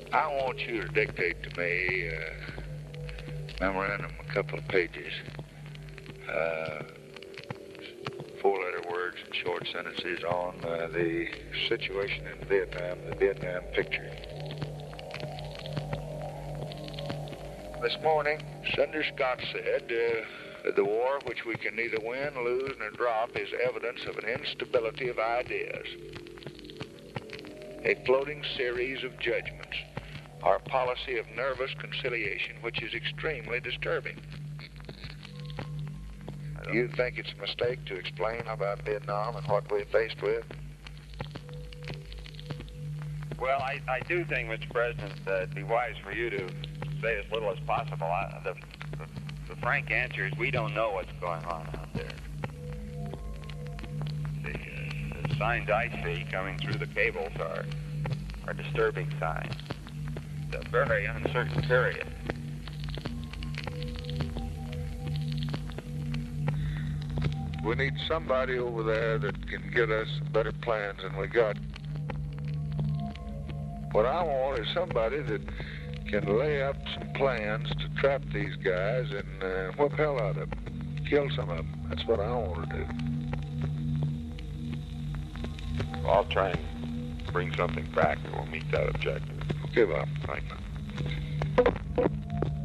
I want you to dictate to me memorandum, a couple of pages, 4-letter words and short sentences on the situation in Vietnam, the Vietnam picture. This morning, Senator Scott said that the war, which we can neither win, lose, nor drop, is evidence of an instability of ideas, a floating series of judgments, our policy of nervous conciliation, which is extremely disturbing. Do you think it's a mistake to explain about Vietnam and what we're faced with? Well, I do think, Mr. President, that it'd be wise for you to say as little as possible. The frank answer is we don't know what's going on out there. The signs I see coming through the cables are disturbing signs. It's a very uncertain period. We need somebody over there that can get us better plans than we got. What I want is somebody that can lay up some plans to trap these guys and whip hell out of them, kill some of them. That's what I want to do. Well, I'll try and bring something back that will meet that objective. Okay, Bob. Right.